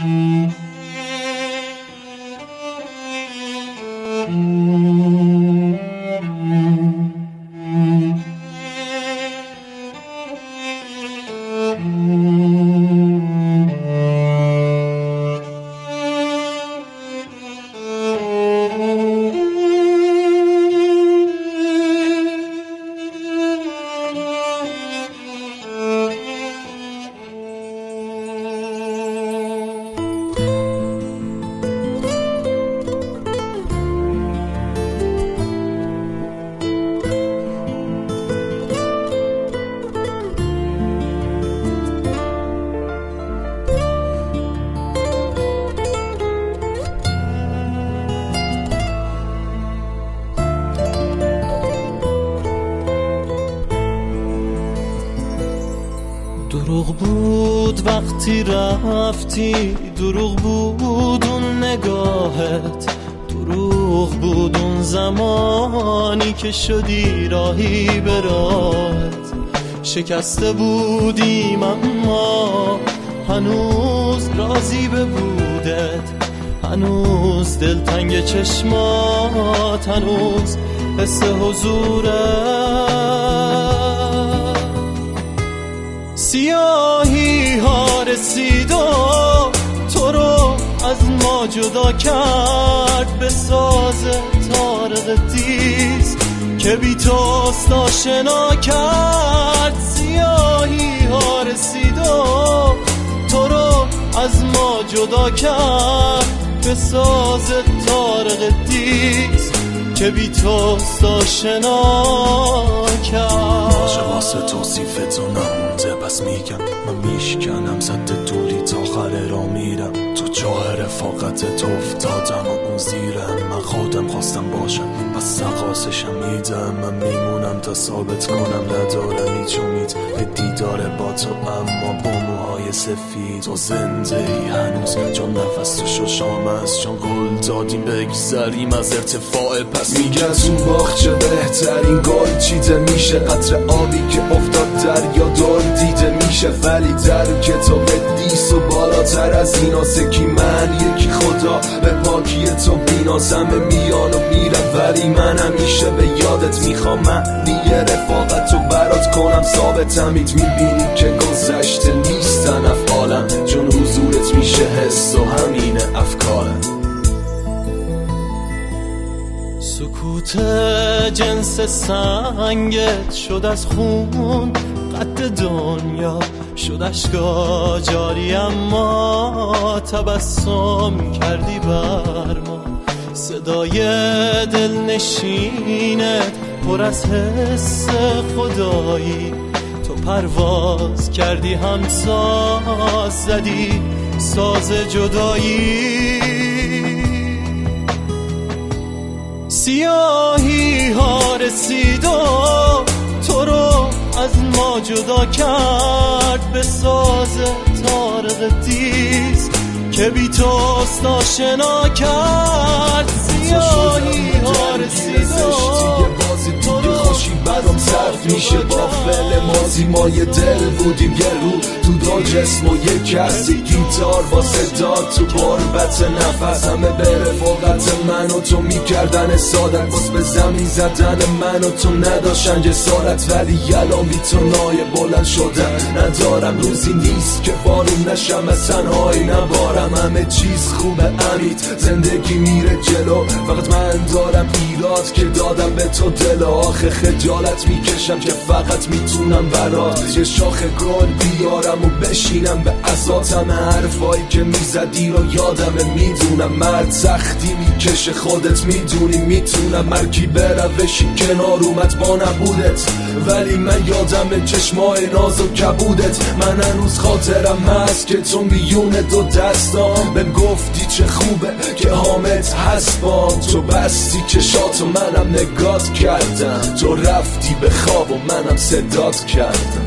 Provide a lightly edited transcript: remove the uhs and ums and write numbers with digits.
دروغ بود وقتی رفتی، دروغ بود اون نگاهت، دروغ بود اون زمانی که شدی راهی به راهت. شکسته بودیم اما هنوز راضی به بودت، هنوز دلتنگ چشمات، هنوز حس حضورت. سیاهی ها رسید و تو رو از ما جدا کرد، به ساز طارق تیز که بی توست آشنا کرد. سیاهی ها رسید و تو رو از ما جدا کرد، به ساز طارق تیز که بی توست آشنا کرد. باشه واسه توصیف تو نمونده، پس میگم من میشکنم سد دوری تا آخر را میرم. تو جاه رفاقت تو افتادم و اون زیرم، من خودم خواستم باشم پس سقاسشم میدم. من میمونم تا ثابت کنم ندارم هیچ امید به دیدار با تو، اما با موهای سفید. تو زنده ای هنوز چون نفس تو ششام است، چون قول دادیم بگذریم از ارتفاع پس. میگن تو باغچه بهترین گل چیده میشه، قطر آبی که افتاد دریا دور دیده میشه. ولی در کتاب دیس و بالاتر از ایناسه، کی من یکی خدا به پاکی تو بیناس. همه میان و میرن ولی من همیشه به یادت میخوام. معنی رفاقت رو برات کنم ثابت، همید میبینی که گذشته نیستن افعالم، چون حضورت میشه حس و همین افکارم. سکوت جنس سنگت شد از خون قد دنیا، شد اشکا جاری اما تبسم کردی بر ما. صدای دلنشینت پر از حس خدایی، تو پرواز کردی همساز زدی ساز جدایی. سیاهی ها رسید و تو رو از ما جدا کرد، به ساز طارق تیز که بی توست آشنا کرد. سیاهی ها رسید و تو رو خوشی برام صرف میشه با فعل مازی. ما یه دل بودیم یه رو تو دو جسم و یه کسی، گیتار واسه داد تو قربت نفس. همه به رفاقت من و تو میکردن سادت، باز به زمین زدن من و تو نداشتن جسارت. ولی الان بی تو نایه بلند شدن ندارم، روزی نیست که بارون نشم از تنهایی نبارم. همه چیز خوبه امید، زندگی میره جلو، فقط من دارم ایراد که دادم به تو دل. آخه خجالت میکشم که فقط میتونم برات یه شاخ گل بیارم و بشینم به عزات. همه حرفایی که میزدی رو یادمه، میدونم مرد سختی میکشه خودت میدونی. میتونم مرکی به روشی کنار اومد با نبودت، ولی من یادم چشمای ناز و کبودت. من هنوز خاطرم هست که تو میون دو دستام بهم گفتی چه خوبه که حامت هست بام. تو بستی چشات و منم نگات کردم، تو رفتی به خواب و منم صدات کردم.